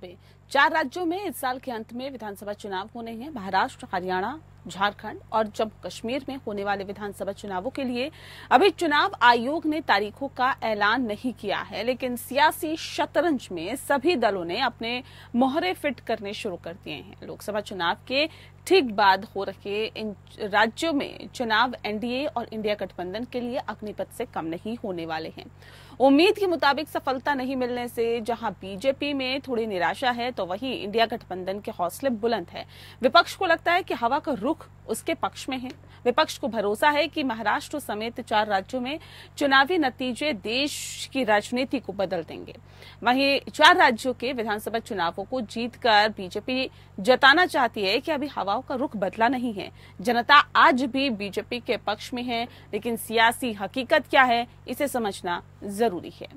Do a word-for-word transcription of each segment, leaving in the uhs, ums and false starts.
में चार राज्यों में इस साल के अंत में विधानसभा चुनाव होने हैं। महाराष्ट्र, हरियाणा, झारखंड और जम्मू कश्मीर में होने वाले विधानसभा चुनावों के लिए अभी चुनाव आयोग ने तारीखों का ऐलान नहीं किया है, लेकिन सियासी शतरंज में सभी दलों ने अपने मोहरे फिट करने शुरू कर दिए हैं। लोकसभा चुनाव के ठीक बाद हो रहे इन राज्यों में चुनाव एनडीए और इंडिया गठबंधन के लिए अग्निपथ से कम नहीं होने वाले हैं। उम्मीद के मुताबिक सफलता नहीं मिलने से जहां बीजेपी में थोड़ी निराशा है, तो वहीं इंडिया गठबंधन के हौसले बुलंद है। विपक्ष को लगता है कि हवा का रुख उसके पक्ष में है। विपक्ष को भरोसा है कि महाराष्ट्र समेत चार राज्यों में चुनावी नतीजे देश की राजनीति को बदल देंगे। वहीं चार राज्यों के विधानसभा चुनावों को जीतकर बीजेपी जताना चाहती है कि अभी हवाओं का रुख बदला नहीं है। जनता आज भी बीजेपी के पक्ष में है, लेकिन सियासी हकीकत क्या है, इसे समझना जरूरी है।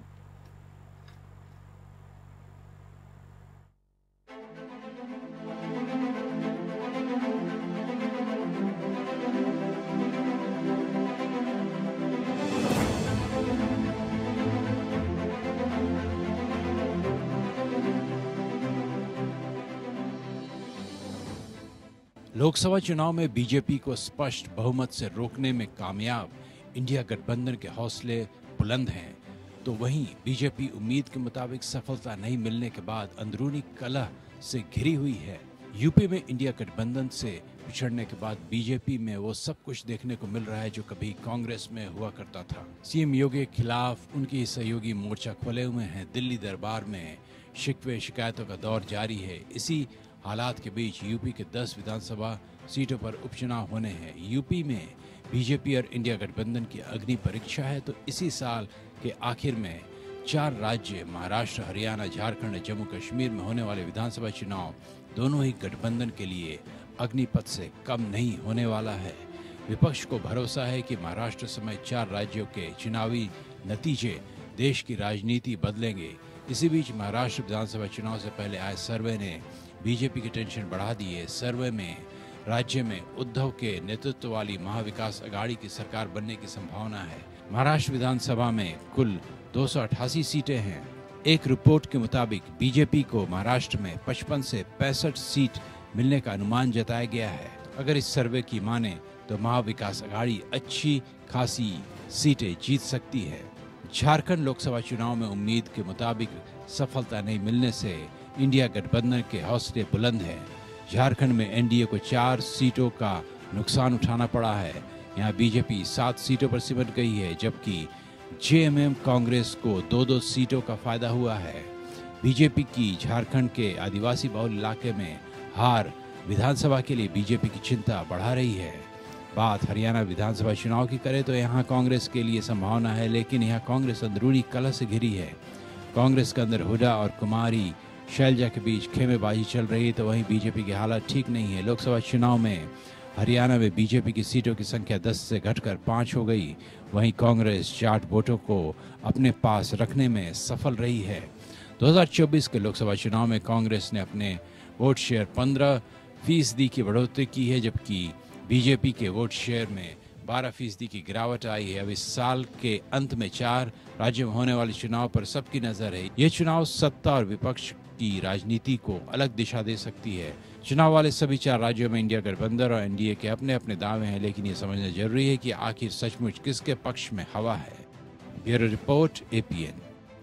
लोकसभा चुनाव में बीजेपी को स्पष्ट बहुमत से रोकने में कामयाब इंडिया गठबंधन के हौसले बुलंद हैं, तो वहीं बीजेपी उम्मीद के मुताबिक सफलता नहीं मिलने के बाद अंदरूनी कलह से घिरी हुई है। यूपी में इंडिया गठबंधन से पिछड़ने के बाद बीजेपी में वो सब कुछ देखने को मिल रहा है जो कभी कांग्रेस में हुआ करता था। सीएम योगी के खिलाफ उनके सहयोगी मोर्चा खोले हुए हैं। दिल्ली दरबार में शिकवे शिकायतों का दौर जारी है। इसी हालात के बीच यूपी के दस विधानसभा सीटों पर उपचुनाव होने हैं। यूपी में बीजेपी और इंडिया गठबंधन की अग्नि परीक्षा है, तो इसी साल के आखिर में चार राज्य महाराष्ट्र, हरियाणा, झारखंड, जम्मू कश्मीर में होने वाले विधानसभा चुनाव दोनों ही गठबंधन के लिए अग्निपथ से कम नहीं होने वाला है। विपक्ष को भरोसा है कि महाराष्ट्र समेत चार राज्यों के चुनावी नतीजे देश की राजनीति बदलेंगे। इसी बीच महाराष्ट्र विधानसभा चुनाव से पहले आए सर्वे ने बीजेपी की टेंशन बढ़ा दी है। सर्वे में राज्य में उद्धव के नेतृत्व वाली महाविकास अघाड़ी की सरकार बनने की संभावना है। महाराष्ट्र विधानसभा में कुल दो सौ अठासी सीटें हैं। एक रिपोर्ट के मुताबिक बीजेपी को महाराष्ट्र में पचपन से पैंसठ सीट मिलने का अनुमान जताया गया है। अगर इस सर्वे की माने तो महाविकास अघाड़ी अच्छी खासी सीटें जीत सकती है। झारखंड लोकसभा चुनाव में उम्मीद के मुताबिक सफलता नहीं मिलने से इंडिया गठबंधन के हौसले बुलंद हैं। झारखंड में एनडीए को चार सीटों का नुकसान उठाना पड़ा है। यहाँ बीजेपी सात सीटों पर सिमट गई है, जबकि जेएमएम कांग्रेस को दो दो सीटों का फायदा हुआ है। बीजेपी की झारखंड के आदिवासी बहुल इलाके में हार विधानसभा के लिए बीजेपी की चिंता बढ़ा रही है। बात हरियाणा विधानसभा चुनाव की करें तो यहाँ कांग्रेस के लिए संभावना है, लेकिन यहाँ कांग्रेस अंदरूनी कलह से घिरी है। कांग्रेस के अंदर हुड्डा और कुमारी शैलजा के बीच खेमेबाजी चल रही है, तो वहीं बीजेपी की हालत ठीक नहीं है। लोकसभा चुनाव में हरियाणा में बीजेपी की सीटों की संख्या दस से घटकर पाँच हो गई। वहीं कांग्रेस जाट वोटों को अपने पास रखने में सफल रही है। दो हज़ार चौबीस के लोकसभा चुनाव में कांग्रेस ने अपने वोट शेयर पंद्रह फीसदी की बढ़ोतरी की है, जबकि बीजेपी के वोट शेयर में बारह फीसदी की गिरावट आई है। अब इस साल के अंत में चार राज्यों में होने वाले चुनाव पर सबकी नजर है। ये चुनाव सत्ता और विपक्ष की राजनीति को अलग दिशा दे सकती है। चुनाव वाले सभी चार राज्यों में इंडिया गठबंधन और एनडीए के अपने अपने दावे हैं, लेकिन ये समझना जरूरी है कि आखिर सचमुच किसके पक्ष में हवा है। Bureau report, APN.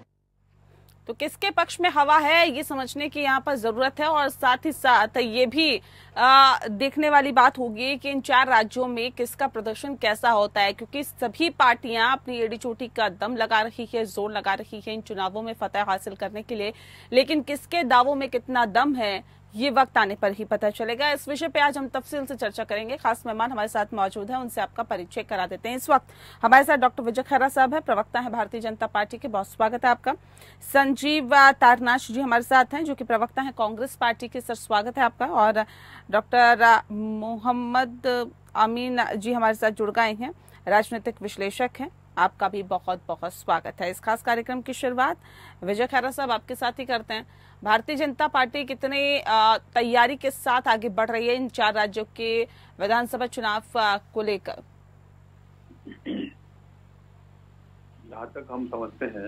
तो किसके पक्ष में हवा है, ये समझने की यहाँ पर जरूरत है, और साथ ही साथ ये भी आ, देखने वाली बात होगी कि इन चार राज्यों में किसका प्रदर्शन कैसा होता है, क्योंकि सभी पार्टियां अपनी एड़ी चोटी का दम लगा रही है, जोर लगा रही है इन चुनावों में फतह हासिल करने के लिए, लेकिन किसके दावों में कितना दम है ये वक्त आने पर ही पता चलेगा। इस विषय पे आज हम तफसील से चर्चा करेंगे। खास मेहमान हमारे साथ मौजूद हैं, उनसे आपका परिचय करा देते हैं। इस वक्त हमारे साथ डॉक्टर विजय खैरा साहब है, प्रवक्ता है भारतीय जनता पार्टी के, बहुत स्वागत है आपका। संजीव तारनाश जी हमारे साथ हैं, जो कि प्रवक्ता है कांग्रेस पार्टी के, सर स्वागत है आपका। और डॉक्टर मोहम्मद अमीन जी हमारे साथ जुड़ गए हैं, राजनीतिक विश्लेषक हैं, आपका भी बहुत बहुत स्वागत है। इस खास कार्यक्रम की शुरुआत विजय खैरा साहब आपके साथ ही करते हैं। भारतीय जनता पार्टी कितने तैयारी के साथ आगे बढ़ रही है इन चार राज्यों के विधानसभा चुनाव को लेकर? जहाँ तक हम समझते हैं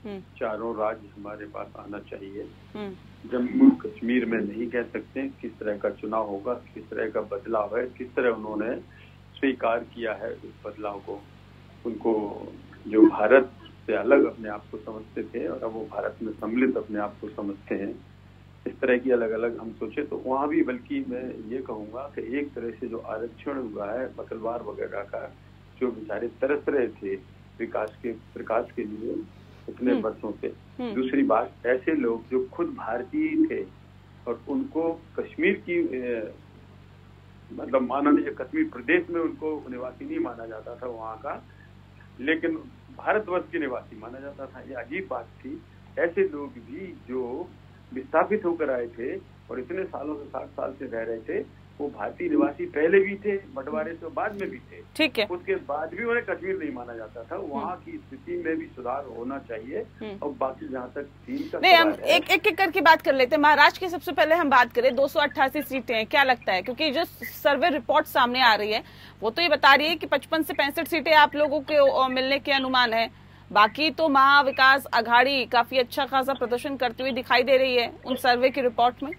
चारों राज्य हमारे पास आना चाहिए। जम्मू कश्मीर में नहीं कह सकते किस तरह का चुनाव होगा, किस तरह का बदलाव है, किस तरह उन्होंने स्वीकार किया है इस बदलाव को। उनको जो भारत से अलग अपने आप को समझते थे और अब वो भारत में सम्मिलित अपने आप को समझते हैं, इस तरह की अलग अलग हम सोचे तो वहाँ भी, बल्कि मैं ये कहूँगा कि एक तरह से जो आरक्षण हुआ है मतलवार वगैरह का, जो बेचारे तरस रहे थे विकास के प्रकाश के लिए इतने वर्षों से। दूसरी बात, ऐसे लोग जो खुद भारतीय थे और उनको कश्मीर की ए, मतलब माना नहीं, कश्मीर प्रदेश में उनको निवासी नहीं माना जाता था वहाँ का, लेकिन भारतवर्ष के निवासी माना जाता था। ये अजीब बात थी। ऐसे लोग भी जो विस्थापित होकर आए थे और इतने सालों से, साठ साल से रह रहे थे, वो भारतीय निवासी पहले भी थे, बंटवारे से बाद में भी थे। ठीक है। उसके बाद भी उन्हें कश्मीर नहीं माना जाता था। वहाँ की स्थिति में भी सुधार होना चाहिए। और बाकी जहाँ तक चीन का नहीं, हम एक एक एक करके बात कर लेते हैं। महाराष्ट्र की सबसे पहले हम बात करें, दो सौ अट्ठासी सीटें हैं, क्या लगता है? क्योंकि जो सर्वे रिपोर्ट सामने आ रही है वो तो ये बता रही है कि पचपन से पैंसठ सीटें आप लोगों के मिलने के अनुमान है। बाकी तो महाविकास आघाड़ी काफी अच्छा खासा प्रदर्शन करती हुई दिखाई दे रही है उन सर्वे की रिपोर्ट में।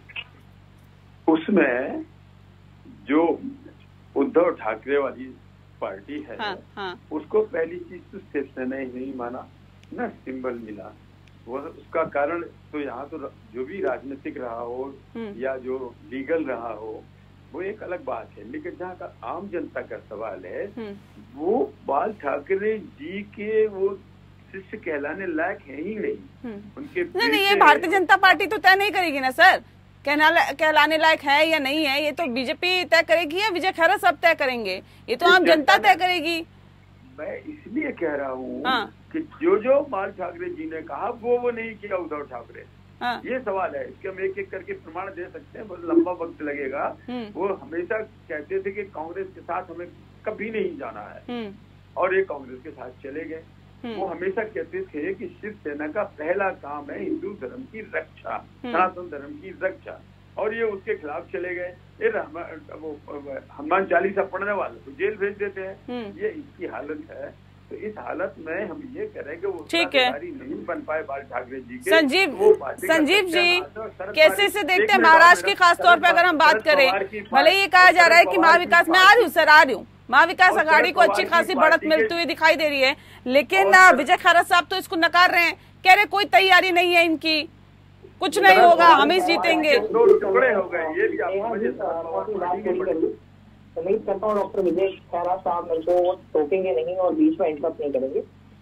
उसमें जो उद्धव ठाकरे वाली पार्टी है, हाँ, हाँ। उसको पहली चीज तो शिवसेना ही नहीं माना, ना सिंबल मिला। वो उसका कारण तो यहाँ तो जो भी राजनीतिक रहा हो या जो लीगल रहा हो वो एक अलग बात है, लेकिन जहाँ का आम जनता का सवाल है वो बाल ठाकरे जी के वो शिष्य कहलाने लायक है ही नहीं। उनके नहीं, नहीं, ये भारतीय जनता पार्टी तो तय नहीं करेगी ना सर, कहलाने लायक है या नहीं है। ये तो बीजेपी तय करेगी या विजय खैरा सब तय करेंगे? ये तो आम जनता तय करेगी। मैं इसलिए कह रहा हूँ हाँ। कि जो जो बाल ठाकरे जी ने कहा वो वो नहीं किया उद्धव ठाकरे। हाँ। ये सवाल है, इसके हम एक एक करके प्रमाण दे सकते हैं, बहुत लंबा वक्त लगेगा। वो हमेशा कहते थे कि कांग्रेस के साथ हमें कभी नहीं जाना है और ये कांग्रेस के साथ चले गए। वो हमेशा कहते थे कि शिवसेना का पहला काम है हिंदू धर्म की रक्षा, सनातन धर्म की रक्षा, और ये उसके खिलाफ चले गए। ये वो हनुमान चालीसा पढ़ने वाले तो जेल भेज देते हैं। ये इसकी हालत है। तो इस हालत में हम ये कह रहे हैं कि वो अधिकारी नहीं बन पाए बाल ठाकरे जी के। संजीव संजीव जी कैसे से देखते हैं महाराष्ट्र की खासतौर पर? अगर हम बात करें, भले ये कहा जा रहा है कि महाविकास में आ रही हूँ सर आ रही हूँ महाविकास आघाड़ी को अच्छी खासी बढ़त मिलती हुई दिखाई दे रही है, लेकिन विजय खैरा साहब तो इसको नकार रहे हैं, कह रहे कोई तैयारी नहीं है इनकी, कुछ नहीं होगा, हम ही जीतेंगे। उम्मीद करता हूँ डॉक्टर विजय खैरा साहब मेरे को टोकेंगे नहीं और बीच में इंटरप्ट नहीं करेंगे।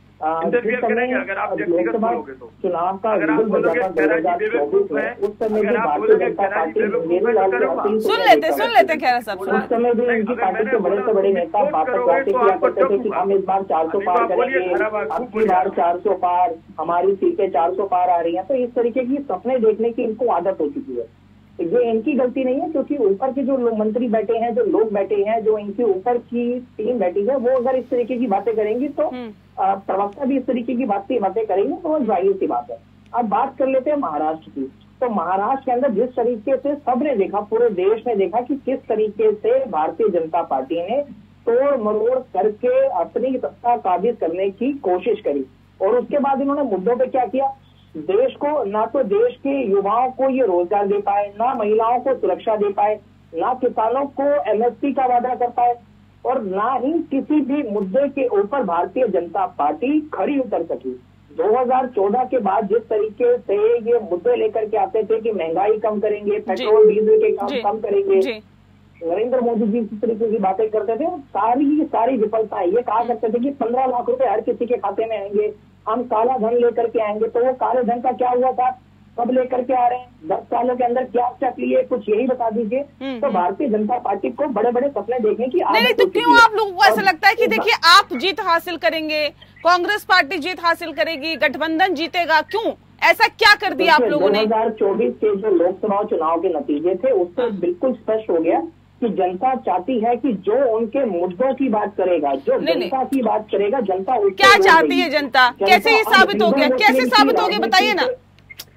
लोकसभा चुनाव का रिजल्ट दो हजार चौबीस में उस समय भी भारतीय जनता पार्टी सुन लेते सुन लेते खैरा साहब उस समय भी इनकी पार्टी के बड़े से बड़े नेता वापस बातें किया करते थे कि हम इस बार चार सौ पार करेंगे, अब की बार चार सौ पार, हमारी सीटें चार सौ पार आ रही हैं। तो इस तरीके की सपने देखने की इनको आदत हो चुकी है। ये इनकी गलती नहीं है, क्योंकि ऊपर के जो मंत्री बैठे हैं, जो लोग बैठे हैं, जो इनके ऊपर की टीम बैठी है, वो अगर इस तरीके की बातें करेंगी तो प्रवक्ता भी इस तरीके की बातें बातें करेंगे, तो जाहिर सी बात है। अब बात कर लेते हैं महाराष्ट्र की। तो महाराष्ट्र के अंदर जिस तरीके से सबने देखा, पूरे देश ने देखा कि किस तरीके से भारतीय जनता पार्टी ने तोड़ मरोड़ करके अपनी सत्ता काबिज करने की कोशिश करी, और उसके बाद इन्होंने मुद्दों पे क्या किया, देश को ना तो देश के युवाओं को ये रोजगार दे पाए, ना महिलाओं को सुरक्षा दे पाए, ना किसानों को एमएसपी का वादा कर पाए, और ना ही किसी भी मुद्दे के ऊपर भारतीय जनता पार्टी खड़ी उतर सकी। दो हज़ार चौदह के बाद जिस तरीके से ये मुद्दे लेकर के आते थे कि महंगाई कम करेंगे, पेट्रोल डीजल के काम कम करेंगे, नरेंद्र मोदी जी इस तरीके की बातें करते थे, सारी सारी विफलताएं। ये कहा करते थे कि पंद्रह लाख रुपए हर किसी के खाते में आएंगे, हम काला धन लेकर के आएंगे। तो वो काले धन का क्या हुआ था, कब लेकर के आ रहे हैं, दस सालों के अंदर क्या क्या लिए, कुछ यही बता दीजिए। तो भारतीय जनता पार्टी को बड़े बड़े सपने देखने की आदत। नहीं, तो क्यों आप लोगों को ऐसा लगता है कि देखिए आप जीत हासिल करेंगे, कांग्रेस पार्टी जीत हासिल करेगी, गठबंधन जीतेगा, क्यों ऐसा क्या कर दिया आप लोगों ने? दो हजार चौबीस के जो लोकसभा चुनाव के नतीजे थे उससे बिल्कुल स्पष्ट हो गया कि जनता चाहती है कि जो उनके मुद्दों की बात करेगा, जो जनता की बात करेगा, जनता क्या चाहती है जनता, कैसे ये साबित हो गया, कैसे साबित हो गया बताइए ना।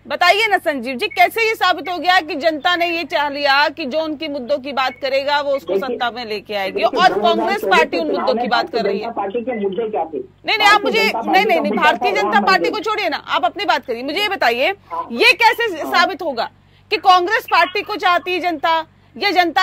बताइए ना संजीव जी, कैसे ये साबित हो गया कि जनता ने ये चाह लिया कि जो उनकी मुद्दों की बात करेगा वो उसको सत्ता में लेके आएगी, और कांग्रेस पार्टी उन मुद्दों की बात कर रही है। पार्टी के मुद्दे क्या थे? नहीं नहीं आप मुझे नहीं नहीं नहीं भारतीय जनता पार्टी को छोड़िए ना, आप अपनी बात करिए। मुझे ये बताइए ये कैसे साबित होगा कि कांग्रेस पार्टी को चाहती है जनता, या जनता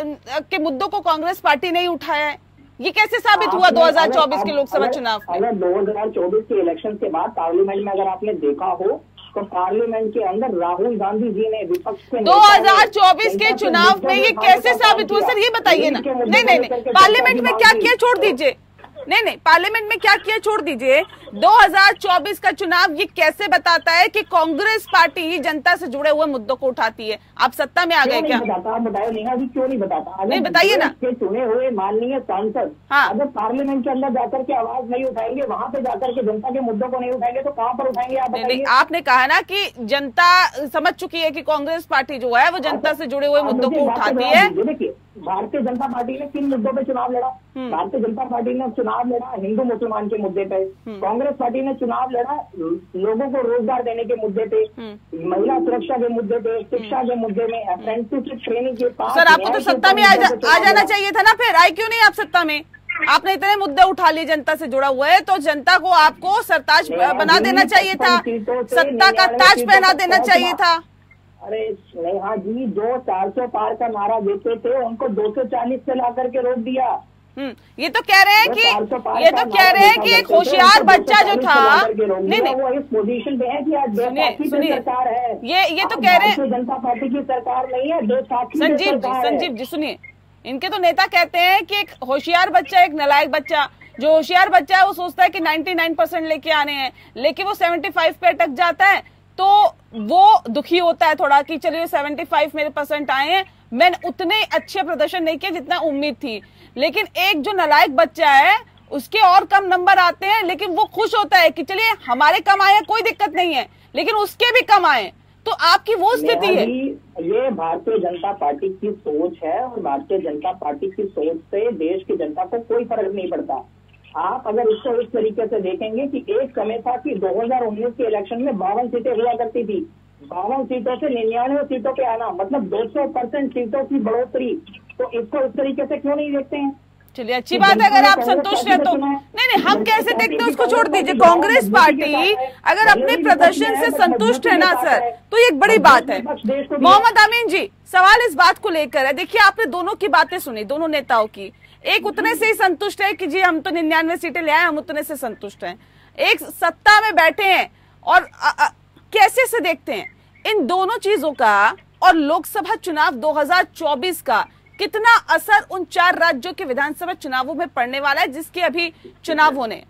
के मुद्दों को कांग्रेस पार्टी नहीं उठाया है? ये कैसे साबित हुआ दो हज़ार चौबीस के लोकसभा चुनाव में? अगर दो हज़ार चौबीस के इलेक्शन के बाद पार्लियामेंट में अगर आपने देखा हो तो पार्लियामेंट के अंदर राहुल गांधी जी ने विपक्ष के दो हज़ार चौबीस के चुनाव में ये कैसे साबित हुआ? सर ये बताइए ना। नहीं नहीं नहीं पार्लियामेंट में क्या किया छोड़ दीजिए, नहीं नहीं पार्लियामेंट में क्या किया छोड़ दीजिए, दो हज़ार चौबीस का चुनाव ये कैसे बताता है कि कांग्रेस पार्टी ही जनता से जुड़े हुए मुद्दों को उठाती है? आप सत्ता में आ गए क्या? आप बताओ नेहा जी, क्यों नहीं बताता? नहीं बताइए ना। चुने हुए माननीय सांसद हाँ। अगर पार्लियामेंट के अंदर जाकर के आवाज नहीं उठाएंगे, वहाँ पे जाकर के जनता के मुद्दों को नहीं उठाएंगे तो कहाँ पर उठाएंगे आप बताइए? आपने कहा ना कि जनता समझ चुकी है कि कांग्रेस पार्टी जो है वो जनता से जुड़े हुए मुद्दों को उठाती है। देखिए भारतीय जनता पार्टी ने किन मुद्दों पे चुनाव लड़ा? भारतीय जनता पार्टी ने चुनाव लड़ा हिंदू मुसलमान के मुद्दे पे, कांग्रेस पार्टी ने चुनाव लड़ा लोगों को रोजगार देने के मुद्दे पे, महिला सुरक्षा के मुद्दे पे, शिक्षा के मुद्दे में, अप्रेंटिसशिप ट्रेनिंग के पास। सर आपको तो सत्ता में आ, जा, आ जाना चाहिए था ना, फिर आए क्यों नहीं आप सत्ता में? आपने इतने मुद्दे उठा लिए जनता से जुड़ा हुआ है तो जनता को आपको सरताज बना देना चाहिए था, सत्ता का ताज पहना देना चाहिए था। अरे नेहा जी, जो चार सौ पार का नारा देते थे उनको दो सौ चालीस से ला करके रोक दिया। हम्म ये तो कह रहे हैं कि ये तो कह रहे हैं कि एक होशियार बच्चा जो था, नहीं नहीं वो इस पोजीशन पे है कि आज देश की सरकार है। ये ये तो कह रहे हैं जनता पार्टी की सरकार नहीं है, देश की संजीव जी संजीव जी सुनिए, इनके तो नेता कहते हैं कि एक होशियार बच्चा, एक नालायक बच्चा, जो होशियार बच्चा है वो सोचता है कि निन्यानवे परसेंट लेके आने हैं, लेकिन वो पचहत्तर पे अटक जाता है तो वो दुखी होता है थोड़ा कि चलिए पचहत्तर मेरे परसेंट आए हैं, मैंने उतने अच्छे प्रदर्शन नहीं किया जितना उम्मीद थी। लेकिन एक जो नालायक बच्चा है उसके और कम नंबर आते हैं, लेकिन वो खुश होता है कि चलिए हमारे कम आए, कोई दिक्कत नहीं है, लेकिन उसके भी कम आए। तो आपकी वो स्थिति है। ये भारतीय जनता पार्टी की सोच है और भारतीय जनता पार्टी की सोच से देश की जनता को कोई फर्क नहीं पड़ता। आप अगर इसको इस तरीके से देखेंगे कि एक समय था कि दो हज़ार उन्नीस के इलेक्शन में बावन सीटें हुआ करती थी, बावन सीटों से निन्यानवे सीटों पे आना मतलब दो सौ परसेंट सीटों की बढ़ोतरी, तो इसको इस तरीके से क्यों नहीं देखते हैं? चलिए अच्छी बात है अगर आप संतुष्ट हैं तो। नहीं नहीं हम कैसे देखते हैं उसको छोड़ दीजिए। कांग्रेस पार्टी अगर अपने प्रदर्शन से संतुष्ट है ना सर, तो ये एक बड़ी बात है। मोहम्मद अमीन जी, सवाल इस बात को लेकर है, देखिए आपने दोनों की बातें सुनी, दोनों नेताओं की, एक उतने से ही संतुष्ट है कि जी हम तो निन्यानवे सीटें ले आए, हम उतने से संतुष्ट हैं, एक सत्ता में बैठे हैं और आ, आ, कैसे से देखते हैं इन दोनों चीजों का और लोकसभा चुनाव दो हज़ार चौबीस का कितना असर उन चार राज्यों के विधानसभा चुनावों में पड़ने वाला है जिसके अभी चुनाव होने?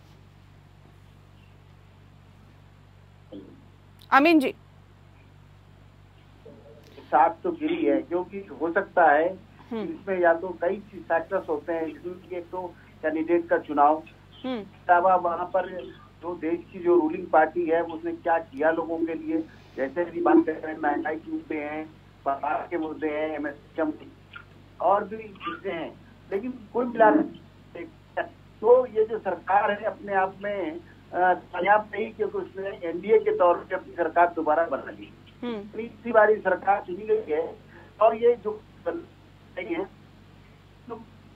अमीन जी। सात तो गिरी है क्योंकि हो सकता है इसमें या तो कई फैक्टर्स होते हैं, एक तो कैंडिडेट का चुनाव, वहाँ पर जो देश की जो रूलिंग पार्टी है उसने क्या किया लोगों के लिए, जैसे भी बात कर रहे हैं महंगाई के मुद्दे हैं, बाजार के मुद्दे हैं, एमएसएम और भी चीजें हैं। लेकिन कुल मिला तो ये जो सरकार है अपने आप में कामयाब नहीं, क्योंकि उसने एनडीए के तौर पे अपनी सरकार दोबारा बना ली, तीसरी बारी सरकार चुनी गई है और ये जो नहीं है तो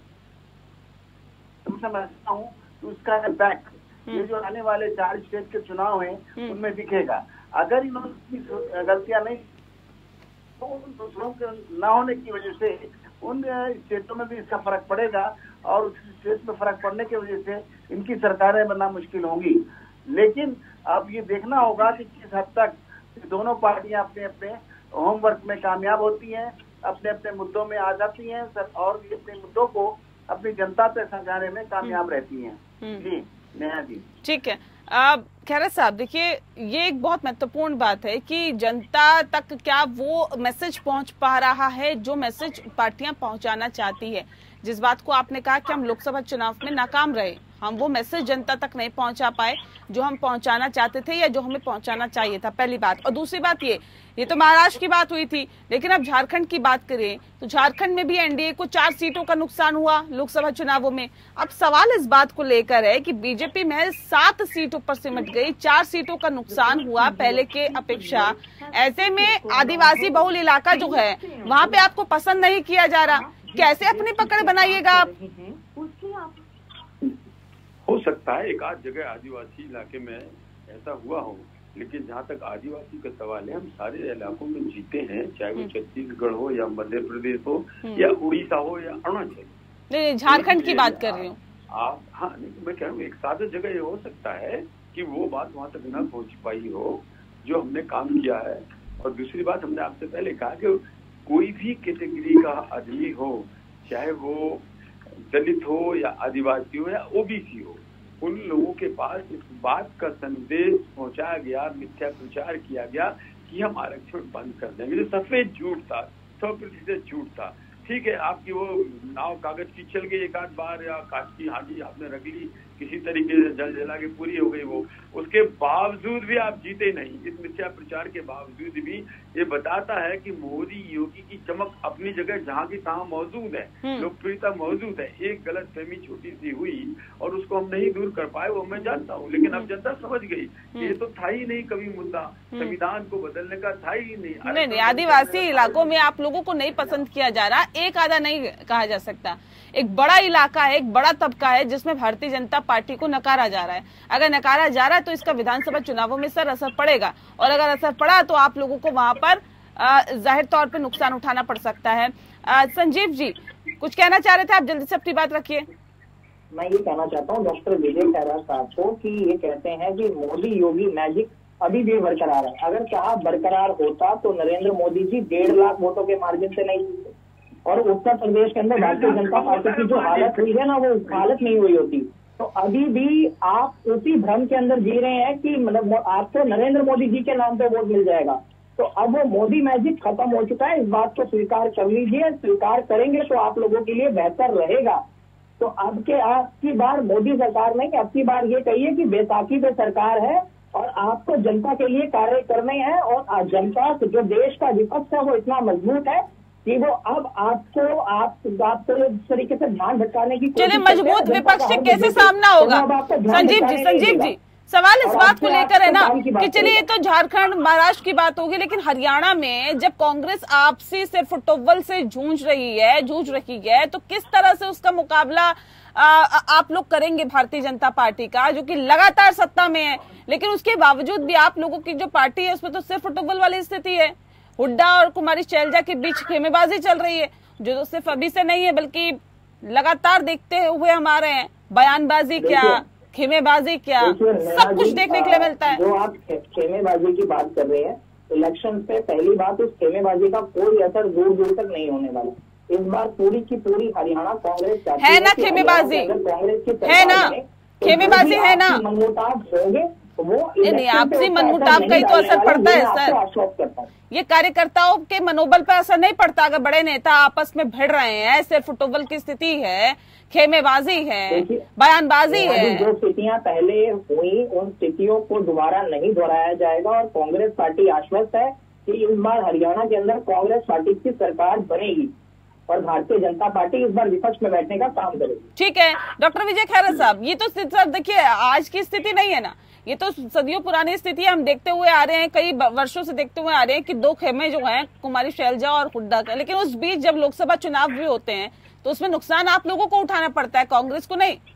समझता हूँ कि उसका इम्पैक्ट ये जो आने वाले चार स्टेट के चुनाव हैं उनमें दिखेगा। अगर इन्होंने गलतियां नहीं तो उन दूसरों के न होने की वजह से उन स्टेटों में भी इसका फर्क पड़ेगा और उस स्टेट में फर्क पड़ने की वजह से इनकी सरकारें बनना मुश्किल होंगी। लेकिन अब ये देखना होगा कि किस हद तक दोनों पार्टियां अपने अपने होमवर्क में कामयाब होती हैं, अपने अपने मुद्दों में आ जाती हैं सर, और ये अपने मुद्दों को अपनी जनता तक समझाने में कामयाब रहती हैं। जी नेहा जी। ठीक है खैरत साहब, देखिए ये एक बहुत महत्वपूर्ण बात है कि जनता तक क्या वो मैसेज पहुंच पा रहा है जो मैसेज पार्टियां पहुंचाना चाहती है। जिस बात को आपने कहा कि हम लोकसभा चुनाव में नाकाम रहे, हम वो मैसेज जनता तक नहीं पहुंचा पाए जो हम पहुंचाना चाहते थे या जो हमें पहुंचाना चाहिए था, पहली बात। और दूसरी बात ये ये तो महाराष्ट्र की बात हुई थी, लेकिन अब झारखंड की बात करें तो झारखंड में भी एनडीए को चार सीटों का नुकसान हुआ लोकसभा चुनावों में। अब सवाल इस बात को लेकर है कि बीजेपी महज सात सीटों पर सिमट गई, चार सीटों का नुकसान हुआ पहले के अपेक्षा। ऐसे में आदिवासी बहुल इलाका जो है वहाँ पे आपको पसंद नहीं किया जा रहा, कैसे अपनी पकड़ बनाइएगा आप? हो सकता है एक आध जगह आदिवासी इलाके में ऐसा हुआ हो, लेकिन जहाँ तक आदिवासी का सवाल है, हम सारे इलाकों में जीते हैं, चाहे वो छत्तीसगढ़ हो या मध्य प्रदेश हो या उड़ीसा हो या अरुणाचल। नहीं, झारखंड की बात कर रही हूँ आप। हाँ, मैं कह रहा हूँ एक सादा जगह ये हो सकता है कि वो बात वहाँ तक न पहुँच पाई हो जो हमने काम किया है। और दूसरी बात, हमने आपसे पहले कहा कि कोई भी कैटेगरी का आदमी हो, चाहे वो दलित हो या आदिवासी हो या ओबीसी हो, उन लोगों के पास इस बात का संदेश पहुंचाया गया, मिथ्या प्रचार किया गया कि हम आरक्षण बंद कर देंगे, जो सफेद झूठ था, सौ प्रतिशत झूठ था। ठीक है, आपकी वो नाव कागज की चल गई एक आध बार, या कांच की हांडी आपने रख ली, किसी तरीके से जल जला के पूरी हो गई वो, उसके बावजूद भी आप जीते नहीं। इस मिथ्या प्रचार के बावजूद भी ये बताता है कि मोदी योगी की चमक अपनी जगह जहाँ की तहाँ मौजूद है, लोकप्रियता मौजूद है। एक गलत फहमी छोटी सी हुई और उसको हम नहीं दूर कर पाए, वो मैं जानता हूँ, लेकिन अब जनता समझ गई ये तो था ही नहीं कभी मुद्दा, संविधान को बदलने का था ही नहीं। नहीं नहीं, आदिवासी इलाकों में आप लोगों को नहीं पसंद किया जा रहा, एक आधा नहीं कहा जा सकता, एक बड़ा इलाका है, एक बड़ा तबका है जिसमें भारतीय जनता पार्टी को नकारा जा रहा है। अगर नकारा जा रहा है तो इसका विधानसभा चुनावों में सर असर पड़ेगा, और अगर असर पड़ा तो आप लोगों को वहां पर जाहिर तौर पे नुकसान उठाना पड़ सकता है। आ, संजीव जी कुछ कहना चाह रहे थे, आप जल्दी से अपनी बात रखिए। मैं ये कहना चाहता हूँ डॉक्टर विजय खैरा साहब को कि ये कहते हैं कि मोदी योगी मैजिक अभी भी बरकरार है। अगर क्या बरकरार होता तो नरेंद्र मोदी जी डेढ़ लाख वोटों के मार्जिन से नहीं जीते, और उत्तर प्रदेश के अंदर भारतीय जनता पार्टी की जो हालत हुई है ना, वो हालत नहीं हुई होती। तो अभी भी आप उसी भ्रम के अंदर जी रहे हैं कि मतलब आपको नरेंद्र मोदी जी के नाम पे वोट मिल जाएगा। तो अब वो मोदी मैजिक खत्म हो चुका है, इस बात को स्वीकार कर लीजिए। स्वीकार करेंगे तो आप लोगों के लिए बेहतर रहेगा। तो अब के आपकी बार मोदी सरकार नहीं, अब की बार ये कहिए कि बैसाखी पे सरकार है और आपको जनता के लिए कार्य करने हैं, और जनता जो देश का विपक्ष है वो इतना मजबूत है कि वो अब आपको आप आपको इस तरीके से ध्यान भटकाने की चलिए, मजबूत विपक्ष से कैसे सामना होगा? संजीव जी संजीव जी सवाल इस बात को लेकर है ना कि चलिए तो झारखंड महाराष्ट्र की बात होगी, लेकिन हरियाणा में जब कांग्रेस आपसी से फुटबॉल से जूझ रही है जूझ रही है तो किस तरह से उसका मुकाबला आ, आप लोग करेंगे भारतीय जनता पार्टी का, जो कि लगातार सत्ता में है, लेकिन उसके बावजूद भी आप लोगों की जो पार्टी है उसमें तो सिर्फ फुटबॉल वाली स्थिति है। हुड्डा और कुमारी शैलजा के बीच खेमेबाजी चल रही है, जो तो सिर्फ अभी से नहीं है बल्कि लगातार देखते हुए हम आ रहे हैं। बयानबाजी क्या, खेमेबाजी क्या, सब कुछ देखने के लिए मिलता है। जो आप खेमेबाजी की बात कर रहे हैं, इलेक्शन पे पहली बात, उस खेमेबाजी का कोई असर दूर दूर तक नहीं होने वाला। इस बार पूरी की पूरी हरियाणा कांग्रेस है ना खेमेबाजी, है ना खेमेबाजी, है ना मनमुटाव होंगे वो नहीं, आपसी मनमुटाव का ही तो असर पड़ता है सर। ये कार्यकर्ताओं के मनोबल पर असर नहीं पड़ता अगर बड़े नेता आपस में भिड़ रहे हैं। सिर्फ फुटबॉल की स्थिति है, खेमेबाजी है, बयानबाजी है। जो स्थितियां पहले हुई उन स्थितियों को दोबारा नहीं दोहराया जाएगा, और कांग्रेस पार्टी आश्वस्त है कि इस बार हरियाणा के अंदर कांग्रेस पार्टी की सरकार बनेगी और भारतीय जनता पार्टी इस बार विपक्ष में बैठने का काम करेगी। ठीक है डॉक्टर विजय खैरा साहब, ये तो सर देखिए आज की स्थिति नहीं है ना, ये तो सदियों पुरानी स्थिति हम देखते हुए आ रहे हैं, कई वर्षों से देखते हुए आ रहे हैं कि दो खेमे जो हैं कुमारी शैलजा और हुड्डा का, लेकिन उस बीच जब लोकसभा चुनाव भी होते हैं तो उसमें नुकसान आप लोगों को उठाना पड़ता है, कांग्रेस को नहीं।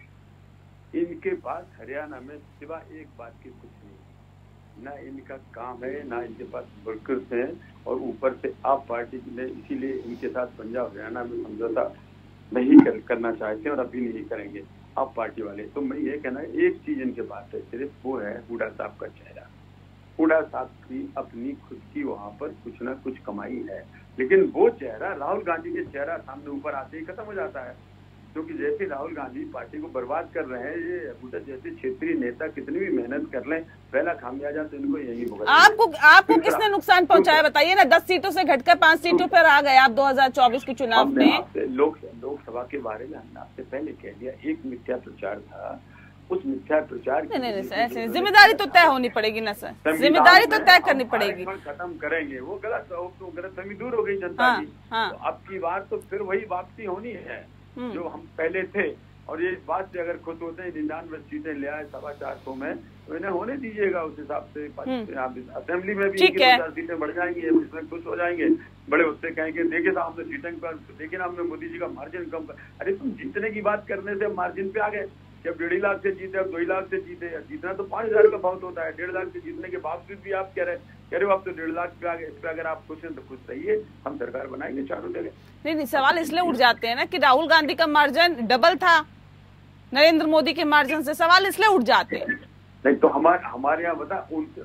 इनके पास हरियाणा में सिवा एक बात की कुछ नहीं, ना इनका काम है, ना इनके पास वर्कर्स हैं, और ऊपर से आप पार्टी ने इसीलिए इनके साथ पंजाब हरियाणा में समझौता नहीं कर, करना चाहते और अभी नहीं करेंगे आप पार्टी वाले। तो मैं ये कहना एक चीज इनके पास है, सिर्फ वो है हुड्डा साहब का चेहरा। हुड्डा साहब की अपनी खुद की वहां पर कुछ ना कुछ कमाई है, लेकिन वो चेहरा राहुल गांधी के चेहरा सामने ऊपर आते ही खत्म हो जाता है। क्योंकि जैसे राहुल गांधी पार्टी को बर्बाद कर रहे हैं, ये अबूटा जैसे क्षेत्रीय नेता कितनी भी मेहनत कर लें, पहला खामियाजा तो इनको यही होगा। आपको आपको किसने नुकसान पहुंचाया बताइए ना? दस सीटों से घटकर पांच सीटों पर आ गए आप दो हजार चौबीस के चुनाव में। लोक लोकसभा के बारे में हमने आपसे पहले कह दिया, एक मिथ्या प्रचार था, उस मिथ्या प्रचार नहीं नहीं सर, ऐसे जिम्मेदारी तो तय होनी पड़ेगी ना सर, जिम्मेदारी तो तय करनी पड़ेगी। खत्म करेंगे वो गलत, तो गलत फहमी दूर हो गई जनता की। तो अब की बार तो फिर वही वापसी होनी है जो हम पहले थे, और ये इस बात से अगर खुश होते हैं निन्यानवे सीटें ले आए सवा चार सौ में, तो इन्हें होने दीजिएगा उस हिसाब से। असेंबली में भी चार सीटें बढ़ जाएंगी, इसमें खुश हो जाएंगे, बड़े उससे कहेंगे देखिए साहब हमने सीटें पर, देखिए ना हमने मोदी जी का मार्जिन कम कर। अरे तुम जीतने की बात करने से मार्जिन पे आ गए, जब डेढ़ लाख से जीते, अब दो लाख से जीते, जीतना तो पांच हजार का बहुत होता है, डेढ़ लाख से जीतने के बावजूद भी आप कह रहे कह रहे हो आप तो डेढ़ लाख पे आ गए। इस पे अगर आप खुश हैं तो खुश रहिए, हम सरकार बनाएंगे चारों जगह। नहीं नहीं, सवाल इसलिए उठ जाते हैं ना कि राहुल गांधी का मार्जिन डबल था नरेंद्र मोदी के मार्जिन से, सवाल इसलिए उठ जाते हैं। नहीं तो हमारे हमारे यहाँ बता,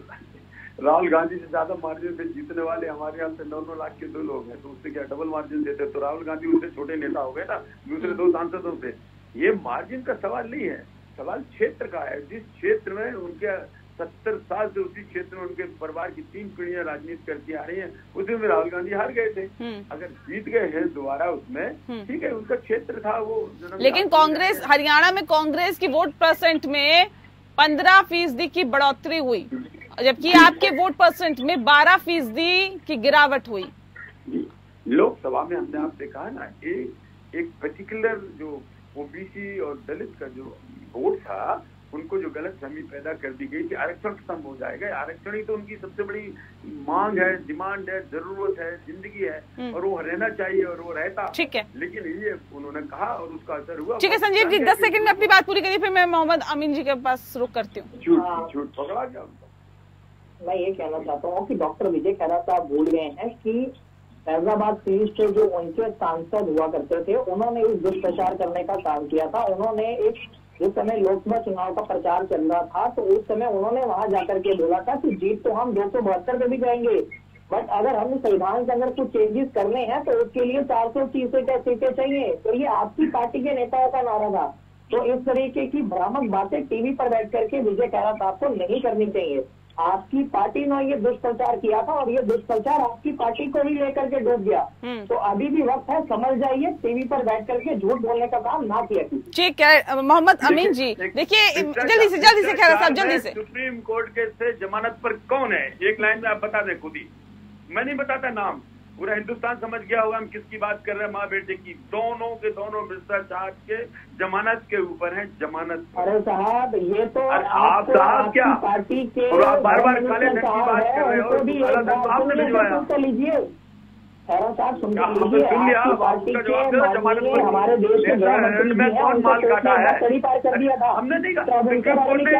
राहुल गांधी से ज्यादा मार्जिन से जीतने वाले हमारे यहाँ से नौ नौ लाख के दो लोग हैं, तो उससे क्या डबल मार्जिन देते, तो राहुल गांधी उससे छोटे नेता हो गए ना दूसरे दो सांसदों से। ये मार्जिन का सवाल नहीं है, सवाल क्षेत्र का है। जिस क्षेत्र में उनके सत्तर साल से उसी क्षेत्र में उनके परिवार की तीन पीढ़ियां राजनीति करती आ रही हैं, उसमें में राहुल गांधी हार गए थे। अगर जीत गए हैं दोबारा उसमें ठीक है, उनका क्षेत्र था वो। लेकिन कांग्रेस हरियाणा में कांग्रेस की वोट परसेंट में पंद्रह फीसदी की बढ़ोतरी हुई, जबकि आपके वोट परसेंट में बारह फीसदी की गिरावट हुई। लोकसभा में हमने आपसे कहा ना, एक एक पर्टिकुलर जो ओबीसी और दलित का जो वोट था, उनको जो गलत फहमी पैदा कर दी गई कि आरक्षण खत्म हो जाएगा। आरक्षण ही तो उनकी सबसे बड़ी मांग है, डिमांड है, जरूरत है, जिंदगी है, और वो रहना चाहिए और वो रहता। ठीक है, लेकिन ये उन्होंने कहा और उसका असर हुआ। ठीक है संजीव जी, दस सेकंड में अपनी बात पूरी करिए, फिर मैं मोहम्मद अमीन जी के पास रुक करती हूँ। झूठ झूठ पकड़ा गया। मैं ये कहना चाहता हूँ कि डॉक्टर विजय खैरा साहब भूल गए हैं कि फैजाबाद सीट से जो उनके सांसद हुआ करते थे, उन्होंने इस दुष्प्रचार करने का काम किया था। उन्होंने एक जिस समय लोकसभा चुनाव का प्रचार चल रहा था, तो उस समय उन्होंने वहां जाकर के बोला था कि जीत तो हम दो सौ बहत्तर पे भी जाएंगे, बट अगर हम संविधान के अंदर कुछ चेंजेस करने हैं तो उसके लिए चार सौ सीटें चाहिए। तो ये आपकी पार्टी के नेताओं का नारा था। तो इस तरीके की भ्रामक बातें टीवी पर बैठ करके विजय खैरा साहब को नहीं करनी चाहिए। आपकी पार्टी ने ये दुष्प्रचार किया था और ये दुष्प्रचार आपकी पार्टी को ही लेकर के डूब गया। तो अभी भी वक्त है, समझ जाइए, टीवी पर बैठ करके झूठ बोलने का काम ना किया कीजिए। ठीक है मोहम्मद अमीन जी, देखिए जल्दी से जल्दी से खैरा साहब जल्दी से। सुप्रीम कोर्ट के से जमानत पर कौन है, एक लाइन में आप बता दें खुद ही, मैं नहीं बताता नाम, पूरा हिंदुस्तान समझ गया होगा हम किसकी बात कर रहे हैं। माँ बेटे की, दोनों के दोनों भ्रष्टाचार के जमानत के ऊपर है, जमानत। अरे साहब ये तो आप साहब क्या पार्टी के और आप बार बार काले धन की बात कर रहे हो, आपने भिजवाया। लीजिए खैरा साहब, सुन लीजिए, आपकी पार्टी के माननीय हमारे देश के गृह मंत्री हैं, माल काटा है, सड़ी पार कर दिया था। हमने नहीं कहा, कह दीजिए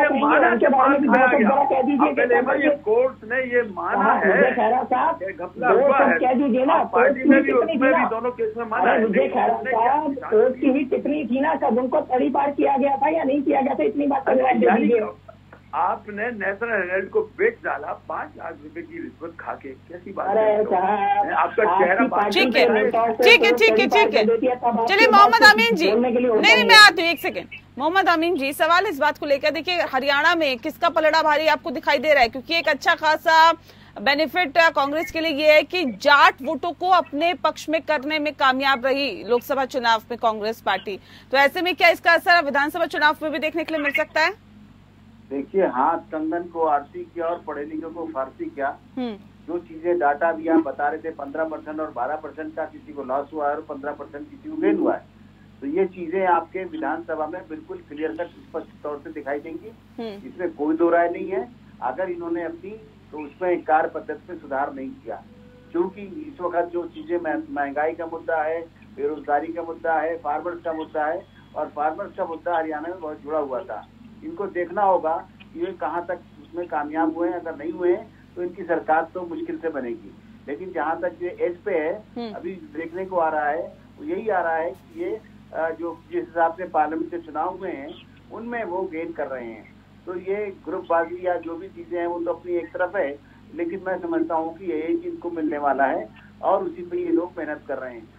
कोर्ट ने ये माना है। खैरा साहब कह दीजिए ना, पार्टी में भी उसमें भी दोनों केस में माना है। विजय खैरा साहब कोर्ट की ही टिप्पणी थी ना, कब उनको सड़ी पार किया गया था या नहीं किया गया था, इतनी बात दीजिए। आपने नेशनल हेराल्ड को बेच डाला पांच लाख रुपए की रिश्वत खा के, कैसी बात है? आपका चेहरा ठीक है ठीक है ठीक है ठीक है चलिए मोहम्मद अमीन जी, नहीं नहीं मैं आती हूँ एक सेकंड। मोहम्मद अमीन जी, सवाल इस बात को लेकर, देखिए हरियाणा में किसका पलड़ा भारी आपको दिखाई दे रहा है? क्योंकि एक अच्छा खासा बेनिफिट कांग्रेस के लिए ये है कि जाट वोटों को अपने पक्ष में करने में कामयाब रही लोकसभा चुनाव में कांग्रेस पार्टी, तो ऐसे में क्या इसका असर विधानसभा चुनाव में भी देखने के लिए मिल सकता है? देखिए, हाथ कंगन को आरती किया और पढ़े लिखे को फारसी किया। जो चीजें डाटा भी आप बता रहे थे, पंद्रह परसेंट और बारह परसेंट का किसी को लॉस हुआ है और पंद्रह परसेंट किसी को गेन हुआ है, तो ये चीजें आपके विधानसभा में बिल्कुल क्लियर कट स्पष्ट तौर से दिखाई देंगी। इसमें कोई दो राय नहीं है। अगर इन्होंने अपनी तो उसमें कार्य पद्धति में सुधार नहीं किया, क्योंकि इस वक्त जो चीजें महंगाई का मुद्दा है, बेरोजगारी का मुद्दा है, फार्मर्स का मुद्दा है, और फार्मर्स का मुद्दा हरियाणा में बहुत जुड़ा हुआ था। इनको देखना होगा कि ये कहाँ तक उसमें कामयाब हुए हैं। अगर नहीं हुए तो इनकी सरकार तो मुश्किल से बनेगी। लेकिन जहाँ तक ये एज पे है, अभी देखने को आ रहा है, वो यही आ रहा है कि ये जो जिस हिसाब से पार्लियामेंट के चुनाव हुए हैं उनमें वो गेन कर रहे हैं। तो ये ग्रुपबाजी या जो भी चीजें हैं वो तो अपनी एक तरफ है, लेकिन मैं समझता हूँ कि यही इनको मिलने वाला है और उसी पे ये लोग मेहनत कर रहे हैं।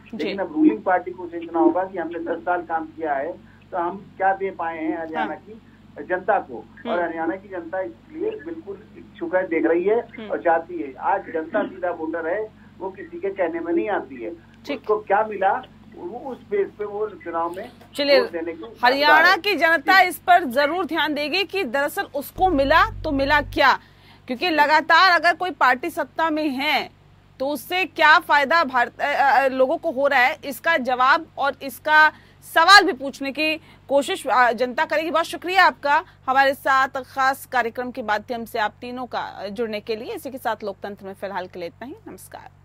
लेकिन अब रूलिंग पार्टी को सोचना होगा कि हमने दस साल काम किया है तो हम क्या दे पाए हैं हरियाणा की जनता को, और हरियाणा की जनता इसलिए बिल्कुल इच्छुक है, देख रही है और चाहती है। आज जनता सीधा वोटर है, वो किसी के कहने में नहीं आती है। उसको क्या मिला वो उस बेस पे वो चुनाव में चलिए, हरियाणा की जनता इस पर जरूर ध्यान देगी कि दरअसल उसको मिला तो मिला क्या, क्योंकि लगातार अगर कोई पार्टी सत्ता में है तो उससे क्या फायदा भारत लोगों को हो रहा है, इसका जवाब और इसका सवाल भी पूछने की कोशिश जनता करेगी। बहुत शुक्रिया आपका हमारे साथ खास कार्यक्रम के माध्यम से आप तीनों का जुड़ने के लिए। इसी के साथ लोकतंत्र में फिलहाल के लिए इतना ही। नमस्कार।